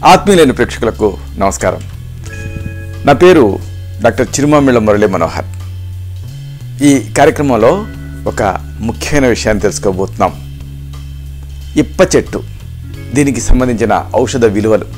ఆత్మీయులైన ప్రేక్షకులకు నమస్కారం. నా పేరు డాక్టర్ చిరుమామిళ్ళ మురళీ మనోహర్. ఈ కార్యక్రమంలో ఒక ముఖ్యమైన విషయాన్ని తెలుసుకోబోతున్నాం. ఇప్ప చెట్టు, దీనికి సంబంధించిన ఔషధ విలువలు.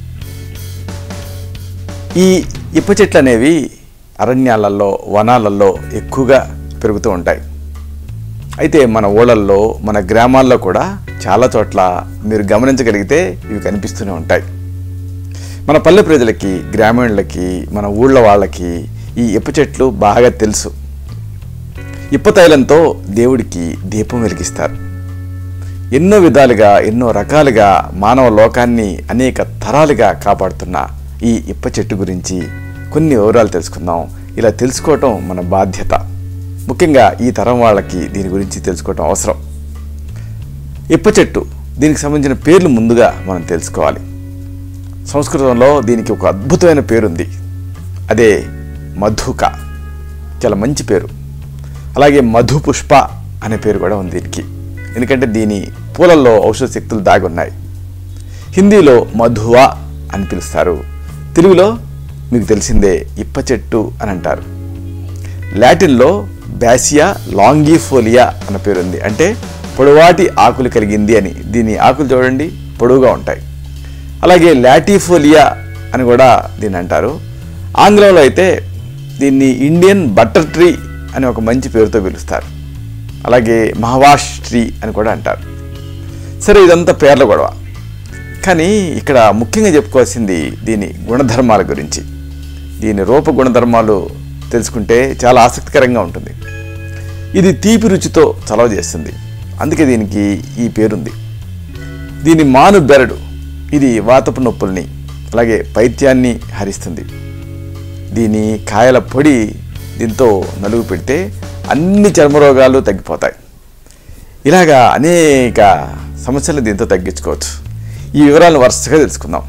ఈ ఇప్ప చెట్లు అనేవి అరణ్యాలలో, వనాలలో ఎక్కువగా పెరుగుతూ ఉంటాయి. అయితే మన ఊళ్ళల్లో, మన గ్రామాల్లో కూడా చాలా చోట్ల మీరు గమనించగలిగితే ఇవి కనిపిస్తూనే ఉంటాయి. మన పల్లె ప్రజలకి, గ్రామీణులకి, మన ఊళ్ళో వాళ్ళకి ఈ ఇప్ప చెట్లు బాగా తెలుసు. ఇప్ప తైలంతో దేవుడికి దీపం వెలిగిస్తారు. ఎన్నో విధాలుగా, ఎన్నో రకాలుగా మానవ లోకాన్ని అనేక తరాలుగా కాపాడుతున్న ఈ ఇప్ప చెట్టు గురించి కొన్ని వివరాలు తెలుసుకుందాం. ఇలా తెలుసుకోవటం మన బాధ్యత. ముఖ్యంగా ఈ తరం వాళ్ళకి దీని గురించి తెలుసుకోవటం అవసరం. ఇప్ప చెట్టు, దీనికి సంబంధించిన పేర్లు ముందుగా మనం తెలుసుకోవాలి. సంస్కృతంలో దీనికి ఒక అద్భుతమైన పేరుంది. అదే మధుక. చాలా మంచి పేరు. అలాగే మధు పుష్ప అనే పేరు కూడా ఉంది దీనికి. ఎందుకంటే దీని పూలల్లో ఔషధ శక్తులు దాగి ఉన్నాయి. హిందీలో మధువా అని పిలుస్తారు. తెలుగులో మీకు తెలిసిందే ఇప్ప చెట్టు అని అంటారు. లాటిన్లో బ్యాసియా లాంగిఫోలియా అన్న పేరు ఉంది. అంటే పొడవాటి ఆకులు కలిగింది అని. దీని ఆకులు చూడండి, పొడవుగా ఉంటాయి. అలాగే లాటిఫోలియా అని కూడా దీన్ని అంటారు. ఆంగ్లంలో అయితే దీన్ని ఇండియన్ బటర్ ట్రీ అని ఒక మంచి పేరుతో పిలుస్తారు. అలాగే మహవాష్ ట్రీ అని కూడా అంటారు. సరే, ఇదంతా పేర్ల గొడవ. కానీ ఇక్కడ ముఖ్యంగా చెప్పుకోవాల్సింది దీని గుణధర్మాల గురించి. దీని రూప గుణధర్మాలు తెలుసుకుంటే చాలా ఆసక్తికరంగా ఉంటుంది. ఇది తీపి రుచితో చలవ చేస్తుంది. అందుకే దీనికి ఈ పేరుంది. దీని మాను బెరడు, ఇది వాతపు నొప్పుల్ని, అలాగే పైత్యాన్ని హరిస్తుంది. దీని కాయల పొడి దీంతో నలుగు పెడితే అన్ని చర్మరోగాలు తగ్గిపోతాయి. ఇలాగా అనేక సమస్యలు దీంతో తగ్గించుకోవచ్చు. ఈ వివరాలను వరుసగా తెలుసుకుందాం.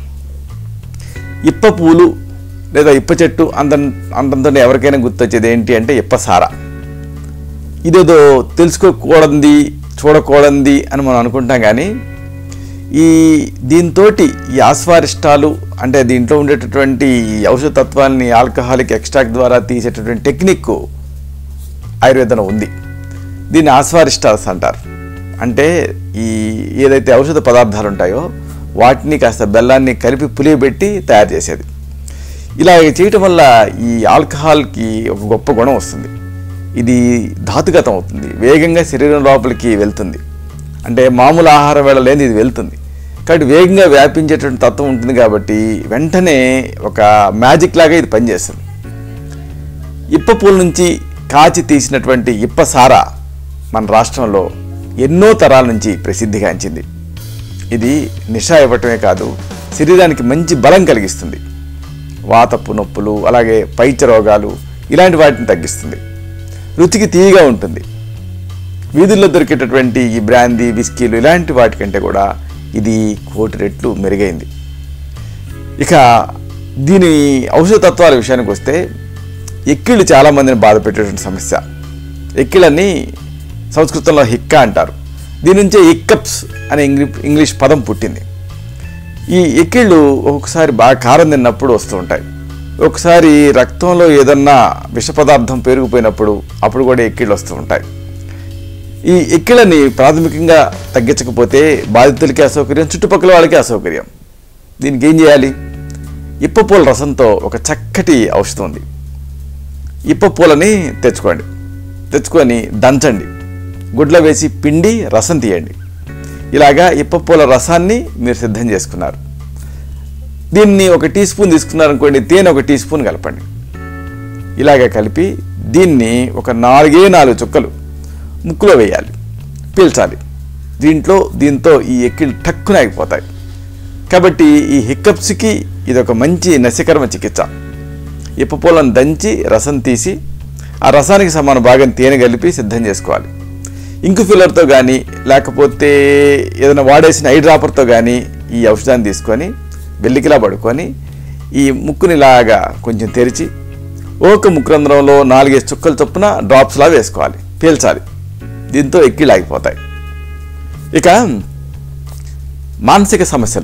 ఇప్ప పూలు లేదా ఇప్ప చెట్టు అంతంతో ఎవరికైనా గుర్తొచ్చేది ఏంటి అంటే ఇప్ప సారా. ఇదేదో తెలుసుకోకూడదు, చూడకూడదు అని మనం అనుకుంటాం. కానీ దీంతో ఈ ఆస్వారిష్టాలు, అంటే దీంట్లో ఉండేటటువంటి ఔషధ తత్వాన్ని ఆల్కహాలిక్ ఎక్స్ట్రాక్ట్ ద్వారా తీసేటటువంటి టెక్నిక్ ఆయుర్వేదంలో ఉంది. దీన్ని ఆస్వారిష్టాల్స్ అంటారు. అంటే ఏదైతే ఔషధ పదార్థాలు ఉంటాయో వాటిని కాస్త బెల్లాన్ని కలిపి పులియబెట్టి తయారు చేసేది. ఇలా చేయటం వల్ల ఈ ఆల్కహాల్కి ఒక గొప్ప గుణం వస్తుంది. ఇది ధాతుగతం అవుతుంది, వేగంగా శరీరం లోపలికి వెళ్తుంది. అంటే మామూలు ఆహారం వేళ లేని ఇది వెళ్తుంది. కాబట్టి వేగంగా వ్యాపించేటువంటి తత్వం ఉంటుంది. కాబట్టి వెంటనే ఒక మ్యాజిక్ లాగా ఇది పనిచేస్తుంది. ఇప్ప పూల నుంచి కాచి తీసినటువంటి ఇప్ప సారా మన రాష్ట్రంలో ఎన్నో తరాల నుంచి ప్రసిద్ధిగాంచింది. ఇది నిషా ఇవ్వటమే కాదు, శరీరానికి మంచి బలం కలిగిస్తుంది. వాతపు నొప్పులు, అలాగే పైత్య రోగాలు, ఇలాంటి వాటిని తగ్గిస్తుంది. రుచికి తీయగా ఉంటుంది. వీధుల్లో దొరికేటటువంటి ఈ బ్రాందీ, విస్కీలు ఇలాంటి వాటికంటే కూడా ఇది 1,000 రెట్లు మెరుగైంది. ఇక దీని ఔషధ తత్వాల విషయానికి వస్తే, ఎక్కిళ్ళు చాలామందిని బాధ పెట్టేటువంటి సమస్య. ఎక్కిళ్ళని సంస్కృతంలో హిక్కా అంటారు. దీని నుంచే ఇక్కప్స్ అనే ఇంగ్లీష్ పదం పుట్టింది. ఈ ఎక్కిళ్ళు ఒక్కొక్కసారి బాగా కారం తిన్నప్పుడు వస్తూ ఉంటాయి. ఒకసారి రక్తంలో ఏదన్నా విష పదార్థం పెరిగిపోయినప్పుడు అప్పుడు కూడా ఎక్కిళ్ళు వస్తూ ఉంటాయి. ఈ ఎక్కిళ్ళని ప్రాథమికంగా తగ్గించకపోతే బాధితులకి అసౌకర్యం, చుట్టుపక్కల వాళ్ళకి అసౌకర్యం. దీనికి ఏం చేయాలి? ఇప్ప పూల రసంతో ఒక చక్కటి ఔషధం ఉంది. ఇప్ప పూలని తెచ్చుకొని దంచండి, గుడ్లో వేసి పిండి రసం తీయండి. ఇలాగా ఇప్ప పూల రసాన్ని మీరు సిద్ధం చేసుకున్నారు. దీన్ని 1 టీ స్పూన్ తీసుకున్నారనుకోండి, తేనె 1 టీ స్పూన్ కలపండి. ఇలాగ కలిపి దీన్ని ఒక 4 చుక్కలు ముక్కులో వేయాలి, పీల్చాలి. దీంతో ఈ ఎక్కిళ్ళు టక్కున ఆగిపోతాయి. కాబట్టి ఈ హిక్కప్స్కి ఇది ఒక మంచి నశకర్మ చికిత్స. ఇప్ప పూలను దంచి రసం తీసి ఆ రసానికి సమాన భాగం తేనె కలిపి సిద్ధం చేసుకోవాలి. ఇంకు ఫిల్లర్తో కానీ, లేకపోతే ఏదైనా వాడేసిన ఐ డ్రాపర్తో కానీ ఈ ఔషధాన్ని తీసుకొని వెల్లికిలా పడుకొని ఈ ముక్కునిలాగా కొంచెం తెరిచి ఒక ముక్కురంధ్రంలో 4 చుక్కల చొప్పున డ్రాప్స్లా వేసుకోవాలి, పీల్చాలి. దీంతో ఎక్కిళ్ళు ఆగిపోతాయి. ఇక మానసిక సమస్యలు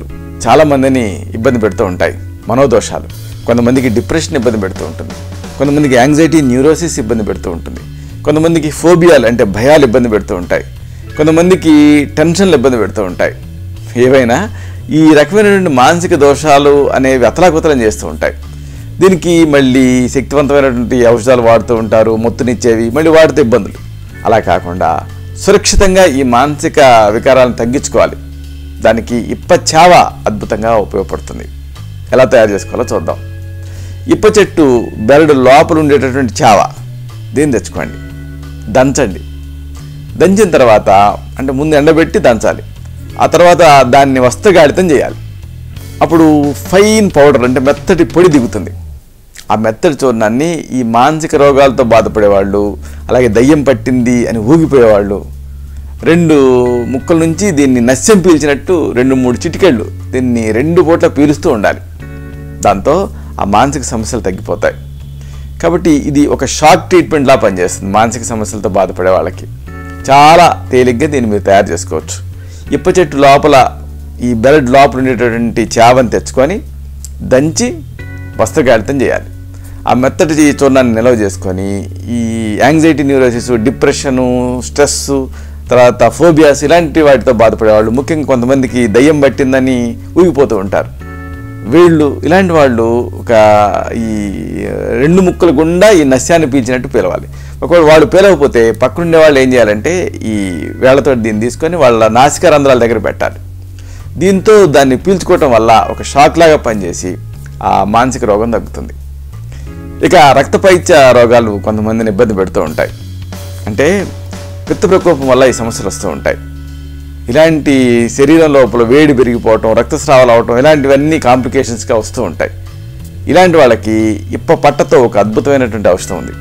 చాలామందిని ఇబ్బంది పెడుతూ ఉంటాయి. మనోదోషాలు, కొంతమందికి డిప్రెషన్ ఇబ్బంది పెడుతూ ఉంటుంది, కొంతమందికి యాంగ్జైటీ న్యూరోసిస్ ఇబ్బంది పెడుతూ ఉంటుంది, కొంతమందికి ఫోబియాలు అంటే భయాలు ఇబ్బంది పెడుతూ ఉంటాయి, కొంతమందికి టెన్షన్లు ఇబ్బంది పెడుతూ ఉంటాయి. ఏవైనా ఈ రకమైనటువంటి మానసిక దోషాలు అనేవి అతలాకుతలం చేస్తూ ఉంటాయి. దీనికి మళ్ళీ శక్తివంతమైనటువంటి ఔషధాలు వాడుతూ ఉంటారు, మొత్తునిచ్చేవి, మళ్ళీ వాడితే ఇబ్బందులు. అలా కాకుండా సురక్షితంగా ఈ మానసిక వికారాలను తగ్గించుకోవాలి. దానికి ఇప్ప చావ అద్భుతంగా ఉపయోగపడుతుంది. ఎలా తయారు చేసుకోవాలో చూద్దాం. ఇప్ప చెట్టు బెరడు లోపల ఉండేటటువంటి చావ దీన్ని తెచ్చుకోండి, దంచండి. దంచిన తర్వాత అంటే ముందు ఎండబెట్టి దంచాలి, ఆ తర్వాత దాన్ని వస్త్రగాళితం చేయాలి. అప్పుడు ఫైన్ పౌడర్ అంటే మెత్తటి పొడి దిగుతుంది. ఆ మెత్తటి చూర్ణాన్ని ఈ మానసిక రోగాలతో బాధపడేవాళ్ళు, అలాగే దయ్యం పట్టింది అని ఊగిపోయేవాళ్ళు 2 ముక్కల నుంచి దీన్ని నస్యం పీల్చినట్టు 2-3 చిటికెళ్ళు దీన్ని 2 పూట్ల పీలుస్తూ ఉండాలి. దాంతో ఆ మానసిక సమస్యలు తగ్గిపోతాయి. కాబట్టి ఇది ఒక షాక్ ట్రీట్మెంట్లా పనిచేస్తుంది. మానసిక సమస్యలతో బాధపడే వాళ్ళకి చాలా తేలిగ్గా దీన్ని మీరు తయారు చేసుకోవచ్చు. ఇప్ప చెట్టు లోపల ఈ బెరడ్ లోపల ఉండేటటువంటి చావని తెచ్చుకొని దంచి వస్త్రగాళితం చేయాలి. ఆ మెత్తటి చూర్ణాన్ని నిల్వ చేసుకొని ఈ యాంగ్జైటీ న్యూరోసిస్, డిప్రెషను, స్ట్రెస్సు, తర్వాత ఫోబియాస్ ఇలాంటి వాటితో బాధపడేవాళ్ళు, ముఖ్యంగా కొంతమందికి దయ్యం పట్టిందని ఊగిపోతూ ఉంటారు. ఇలాంటి వాళ్ళు ఒక ఈ 2 ముక్కల గుండా ఈ నస్యాన్ని పీల్చినట్టు పీలవాలి. ఒకవేళ వాళ్ళు పీలకపోతే పక్కనుండే వాళ్ళు ఏం చేయాలంటే ఈ వేళ్లతో దీన్ని తీసుకొని వాళ్ళ నాసికా రంధ్రాల దగ్గర పెట్టాలి. దీంతో దాన్ని పీల్చుకోవటం వల్ల ఒక షాక్ లాగా పనిచేసి ఆ మానసిక రోగం తగ్గుతుంది. ఇక రక్తపైత్య రోగాలు కొంతమందిని ఇబ్బంది పెడుతూ ఉంటాయి. అంటే పిత్త ప్రకోపం వల్ల ఈ సమస్యలు వస్తూ ఉంటాయి. ఇలాంటి శరీరం లోపల వేడి పెరిగిపోవటం, రక్తస్రావాలు అవటం ఇలాంటివన్నీ కాంప్లికేషన్స్గా వస్తూ ఉంటాయి. ఇలాంటి వాళ్ళకి ఇప్ప పట్టతో ఒక అద్భుతమైనటువంటి ఔషధం ఉంది.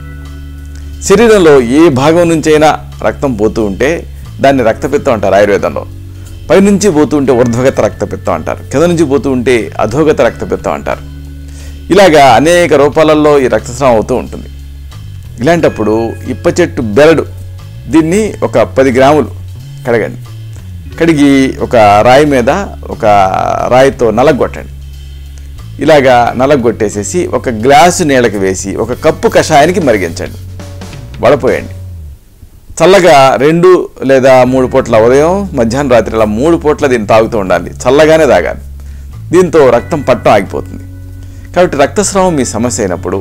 శరీరంలో ఏ భాగం నుంచైనా రక్తం పోతూ ఉంటే దాన్ని రక్తపిత్తం అంటారు ఆయుర్వేదంలో. పైనుంచి పోతూ ఉంటే ఊర్ధ్వగత రక్తపిత్తం అంటారు, కింద నుంచి పోతూ ఉంటే అధోగత రక్తపిత్తం అంటారు. ఇలాగా అనేక రూపాలలో ఈ రక్తస్రావం అవుతూ ఉంటుంది. ఇలాంటప్పుడు ఇప్ప చెట్టు బెరడు దీన్ని ఒక 10 గ్రాములు కడగండి. కడిగి ఒక రాయి మీద ఒక రాయితో నలగొట్టండి. ఇలాగా నలగొట్టేసేసి ఒక గ్లాసు నీళ్ళకి వేసి 1 కప్పు కషాయానికి మరిగించండి, వడపోయండి. చల్లగా 2 లేదా 3 పూట్ల, ఉదయం మధ్యాహ్నం రాత్రి ఇలా 3 పూట్ల దీన్ని తాగుతూ ఉండాలి. చల్లగానే తాగాలి. దీంతో రక్తం పట్టం ఆగిపోతుంది. కాబట్టి రక్తస్రావం మీ సమస్య అయినప్పుడు,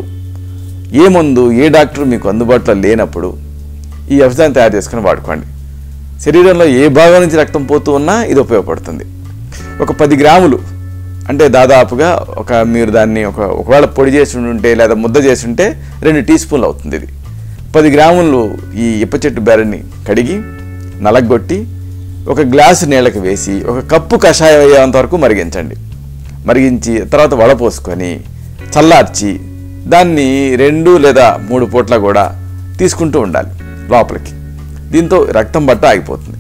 ఏ మందు ఏ డాక్టర్ మీకు అందుబాటులో లేనప్పుడు ఈ ఔషధాన్ని తయారు చేసుకుని వాడుకోండి. శరీరంలో ఏ భాగం నుంచి రక్తం పోతూ ఉన్నా ఇది ఉపయోగపడుతుంది. ఒక 10 గ్రాములు అంటే దాదాపుగా మీరు దాన్ని ఒకవేళ పొడి చేసి ఉంటే లేదా ముద్ద చేసి ఉంటే 2 టీ స్పూన్లు అవుతుంది. ఇది 10 గ్రాములు ఈ ఇప్ప చెట్టు బెరని కడిగి నలగొట్టి 1 గ్లాసు నీళ్ళకి వేసి 1 కప్పు కషాయం అయ్యేంత వరకు మరిగించండి. మరిగించి తర్వాత వడపోసుకొని చల్లార్చి దాన్ని 2 లేదా 3 పూట్ల కూడా తీసుకుంటూ ఉండాలి లోపలికి. దీంతో రక్తం బట్ట ఆగిపోతుంది.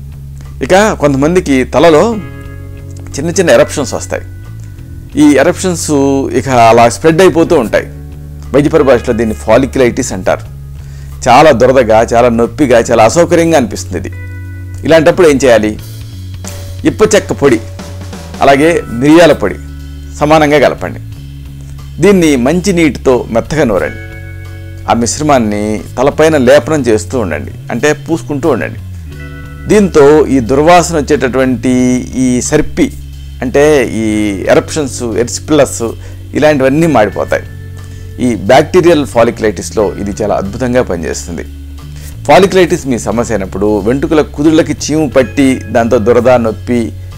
ఇక కొంతమందికి తలలో చిన్న చిన్న ఎరప్షన్స్ వస్తాయి. ఈ ఎరప్షన్స్ ఇక అలా స్ప్రెడ్ అయిపోతూ ఉంటాయి. వైద్య పరిభాషలో దీన్ని ఫాలిక్యులైటిస్ అంటారు. చాలా దురదగా, చాలా నొప్పిగా, చాలా అసౌకర్యంగా అనిపిస్తుంది ఇది. ఇలాంటప్పుడు ఏం చేయాలి? ఇప్ప చెక్క పొడి అలాగే మిరియాల పొడి సమానంగా కలపండి. దీన్ని మంచి నీటితో మెత్తగా నూరండి. ఆ మిశ్రమాన్ని తలపైన లేపనం చేస్తూ ఉండండి, అంటే పూసుకుంటూ ఉండండి. దీంతో ఈ దుర్వాసన వచ్చేటటువంటి ఈ సర్పి అంటే ఈ ఎరప్షన్స్, ఎరిసిపిల్లస్ ఇలాంటివన్నీ మాడిపోతాయి. ఈ బ్యాక్టీరియల్ ఫాలిక్యులైటిస్లో ఇది చాలా అద్భుతంగా పనిచేస్తుంది. ఫాలిక్యులైటిస్ మీ సమస్య అయినప్పుడు వెంట్రుకల కుదుళ్ళకి చీము పట్టి దాంతో దురద, నొప్పి,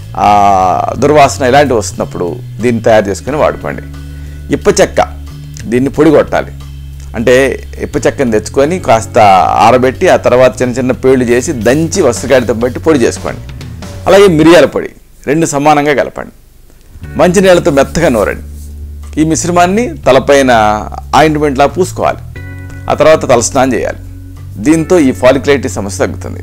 దుర్వాసన ఇలాంటివి వస్తున్నప్పుడు దీన్ని తయారు చేసుకుని వాడుకోండి. ఇప్ప చెక్క దీన్ని పొడి కొట్టాలి. అంటే ఇప్ప చెక్కని తెచ్చుకొని కాస్త ఆరబెట్టి ఆ తర్వాత చిన్న చిన్న పేళ్ళు చేసి దంచి వస్త్రగాడితో బట్టి పొడి చేసుకోండి. అలాగే మిరియాల పొడి 2 సమానంగా కలపండి. మంచినీళ్ళతో మెత్తగా నూరండి. ఈ మిశ్రమాన్ని తలపైన ఆయింట్మెంట్లా పూసుకోవాలి. ఆ తర్వాత తలస్నానం చేయాలి. దీంతో ఈ ఫాలిక్యులైటిస్ సమస్య తగ్గుతుంది.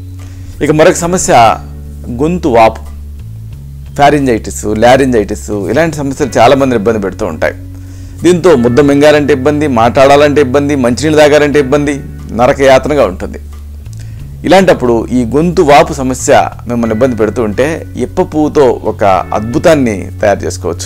ఇక మరొక సమస్య గొంతు వాపు, ఫ్యారింజైటిస్, లారింజైటిస్ ఇలాంటి సమస్యలు చాలామంది ఇబ్బంది పెడుతూ ఉంటాయి. దీంతో ముద్ద మింగాలంటే ఇబ్బంది, మాట్లాడాలంటే ఇబ్బంది, మంచినీళ్ళు తాగాలంటే ఇబ్బంది, నరక యాతనగా ఉంటుంది. ఇలాంటప్పుడు ఈ గొంతు వాపు సమస్య మిమ్మల్ని ఇబ్బంది పెడుతూ ఉంటే ఇప్ప పువ్వుతో ఒక అద్భుతాన్ని తయారు చేసుకోవచ్చు.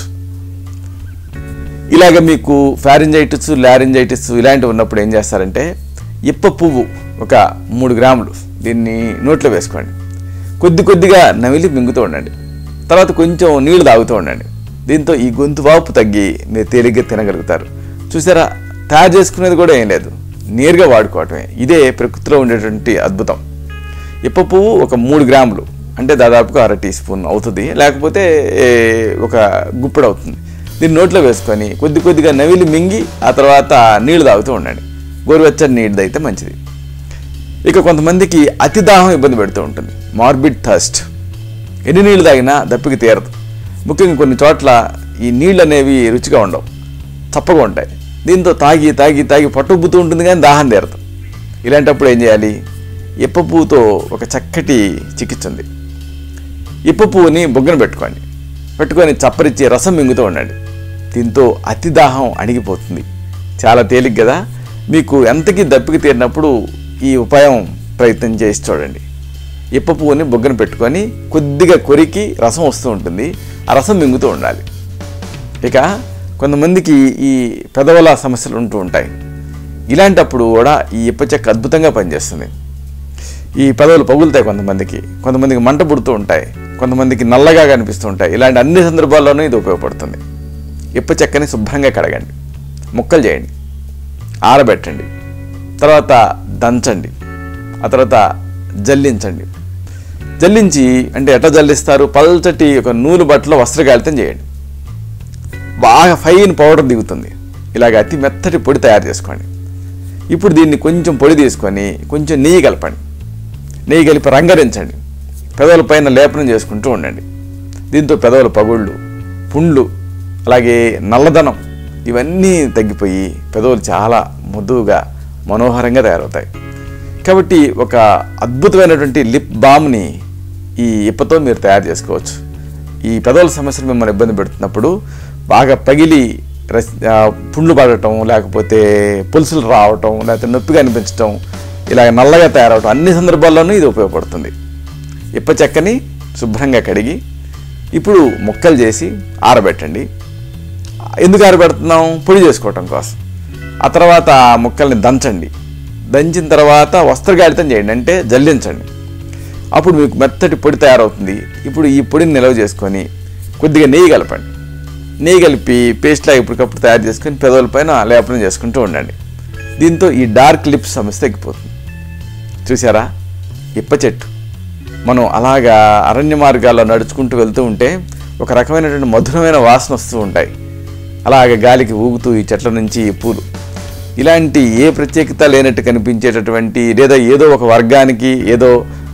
ఇలాగ మీకు ఫారింజైటిస్, లారింజైటిస్ ఇలాంటివి ఉన్నప్పుడు ఏం చేస్తారంటే ఇప్ప పువ్వు ఒక 3 గ్రాములు దీన్ని నోట్లో వేసుకోండి. కొద్దిగా నమిలి మింగుతూ ఉండండి. తర్వాత కొంచెం నీళ్లు తాగుతూ ఉండండి. దీంతో ఈ గొంతు వాపు తగ్గి మీరు తేలిగ్గా తినగలుగుతారు. చూసారా, తయారు చేసుకునేది కూడా ఏం లేదు, నేరుగా వాడుకోవటమే. ఇదే ప్రకృతిలో ఉండేటువంటి అద్భుతం. ఇప్ప పువ్వు ఒక 3 గ్రాములు అంటే దాదాపుగా 1/2 టీ స్పూన్ అవుతుంది, లేకపోతే ఒక గుప్పెడు అవుతుంది. దీన్ని నోట్లో వేసుకొని కొద్దిగా నవిలి మింగి ఆ తర్వాత నీళ్లు తాగుతూ ఉండండి. గోరువెచ్చని నీళ్ళు అయితే మంచిది. ఇక కొంతమందికి అతి దాహం ఇబ్బంది పెడుతూ ఉంటుంది, మార్బిడ్ థర్స్ట్. ఎన్ని నీళ్లు తాగినా దప్పికి తీరదు. ముఖ్యంగా కొన్ని చోట్ల ఈ నీళ్ళు అనేవి రుచిగా ఉండవు, చప్పగా ఉంటాయి. దీంతో తాగి పట్టుబుతూ ఉంటుంది కానీ దాహం తీరదు. ఇలాంటప్పుడు ఏం చేయాలి? ఇప్ప పువ్వుతో ఒక చక్కటి చికిత్స ఉంది. ఇప్ప పువ్వుని బొగ్గన పెట్టుకొని చప్పరిచ్చి రసం మింగుతూ ఉండండి. దీంతో అతి దాహం అణిగిపోతుంది. చాలా తేలిక కదా. మీకు ఎంతకీ దప్పికి తీరినప్పుడు ఈ ఉపాయం ప్రయత్నం చేసి చూడండి. ఇప్ప పువ్వుని బొగ్గన పెట్టుకొని కొద్దిగా కొరికి రసం వస్తూ ఉంటుంది, ఆ రసం మింగుతూ ఉండాలి. ఇక కొంతమందికి ఈ పెదవుల సమస్యలు ఉంటూ ఉంటాయి. ఇలాంటప్పుడు కూడా ఈ ఇప్ప చెక్క అద్భుతంగా పనిచేస్తుంది. ఈ పెదవులు పగులుతాయి కొంతమందికి మంట పుడుతూ ఉంటాయి, కొంతమందికి నల్లగా కనిపిస్తూ ఉంటాయి. ఇలాంటి అన్ని సందర్భాల్లోనూ ఇది ఉపయోగపడుతుంది. ఇప్ప చెక్కని శుభ్రంగా కడగండి, ముక్కలు చేయండి, ఆరబెట్టండి, తర్వాత దంచండి, ఆ తర్వాత జల్లించి అంటే ఎట్లా జల్లిస్తారు? పల్చటి ఒక నూలు బట్టలో వస్త్రకాళితం చేయండి. బాగా ఫైన్ పౌడర్ దిగుతుంది. ఇలాగ అతి మెత్తటి పొడి తయారు చేసుకోండి. ఇప్పుడు దీన్ని కొంచెం పొడి తీసుకొని కొంచెం నెయ్యి కలపండి. నెయ్యి కలిపి రంగరించండి. పెదవుల పైన లేపనం చేసుకుంటూ ఉండండి. దీంతో పెదవుల పగుళ్ళు, పుండ్లు, అలాగే నల్లదనం ఇవన్నీ తగ్గిపోయి పెదవులు చాలా మృదువుగా మనోహరంగా తయారవుతాయి. కాబట్టి ఒక అద్భుతమైనటువంటి లిప్ బామ్ని ఈ ఇప్పతో మీరు తయారు చేసుకోవచ్చు. ఈ పెదవుల సమస్యలు మిమ్మల్ని ఇబ్బంది పెడుతున్నప్పుడు బాగా పగిలి పుండ్లు పడటం, లేకపోతే పులుసులు రావటం, లేకపోతే నొప్పిగా అనిపించటం, ఇలాగ నల్లగా తయారవటం అన్ని సందర్భాల్లోనూ ఇది ఉపయోగపడుతుంది. ఇప్ప చెక్కని శుభ్రంగా కడిగి ఇప్పుడు ముక్కలు చేసి ఆరబెట్టండి. ఎందుకు ఆరబెడుతున్నాం? పొడి చేసుకోవటం కోసం. ఆ తర్వాత ఆ ముక్కల్ని దంచిన తర్వాత వస్త్రగాళితం చేయండి, అంటే జల్లించండి. అప్పుడు మీకు మెత్తటి పొడి తయారవుతుంది. ఇప్పుడు ఈ పొడిని నిల్వ చేసుకొని కొద్దిగా నెయ్యి కలపండి. నెయ్యి కలిపి పేస్ట్లా ఇప్పటికప్పుడు తయారు చేసుకొని పెదవుల పైన లేపనం చేసుకుంటూ ఉండండి. దీంతో ఈ డార్క్ లిప్స్ సమస్య తగ్గిపోతుంది. చూసారా, ఇప్ప చెట్టు మనం అలాగా అరణ్య మార్గాల్లో నడుచుకుంటూ వెళ్తూ ఉంటే ఒక రకమైనటువంటి మధురమైన వాసన వస్తూ ఉంటాయి. అలాగే గాలికి ఊగుతూ ఈ చెట్ల నుంచి ఈ పూలు ఇలాంటి ఏ ప్రత్యేకత లేనట్టు కనిపించేటటువంటి, లేదా ఏదో ఒక వర్గానికి, ఏదో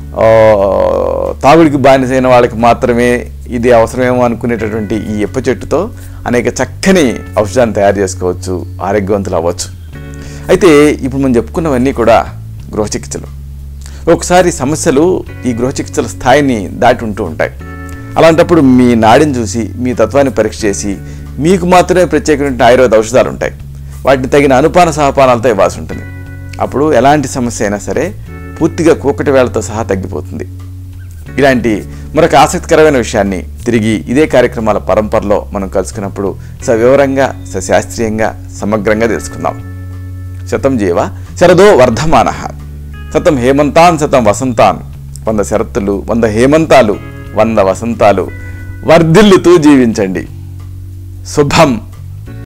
తాగుడికి బానిసైన వాళ్ళకి మాత్రమే ఇది అవసరమేమో అనుకునేటటువంటి ఈ ఇప్ప చెట్టుతో అనేక చక్కని ఔషధాన్ని తయారు చేసుకోవచ్చు, ఆరోగ్యవంతులు అవ్వచ్చు. అయితే ఇప్పుడు మనం చెప్పుకున్నవన్నీ కూడా గృహ చికిత్సలు. ఒకసారి సమస్యలు ఈ గృహ చికిత్సల స్థాయిని దాటి ఉంటూ ఉంటాయి. అలాంటప్పుడు మీ నాడిని చూసి, మీ తత్వాన్ని పరీక్ష చేసి, మీకు మాత్రమే ప్రత్యేకమైన ఆయుర్వేద ఔషధాలు ఉంటాయి. వాటిని తగిన అనుపాన సహపానాలతో ఇవ్వాల్సి ఉంటుంది. అప్పుడు ఎలాంటి సమస్య అయినా సరే పూర్తిగా కూకటి వేళతో సహా తగ్గిపోతుంది. ఇలాంటి మరొక ఆసక్తికరమైన విషయాన్ని తిరిగి ఇదే కార్యక్రమాల పరంపరలో మనం కలుసుకున్నప్పుడు సవివరంగా, సశాస్త్రీయంగా, సమగ్రంగా తెలుసుకుందాం. శతం జీవ శరదో వర్ధమానః, శతం హేమంతాన్ శతం వసంతాన్, 100 శరత్తులు, 100 హేమంతాలు, 100 వసంతాలు వర్ధిల్లుతూ జీవించండి. శుభం.